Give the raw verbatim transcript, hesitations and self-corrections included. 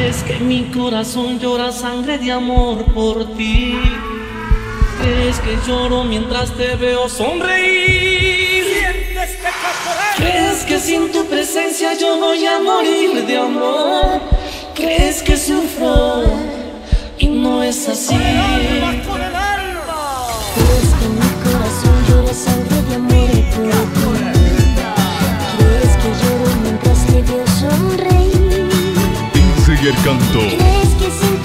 ¿Crees que mi corazón llora sangre de amor por ti? ¿Crees que lloro mientras te veo sonreír? ¿Crees que sin tu presencia yo voy a morir de amor? ¿Crees que sufro y no es así? ¿Crees que mi corazón llora sangre de amor por ti? ¿Crees que lloro mientras te veo sonreír? Enseguida canto. ¿Crees que sin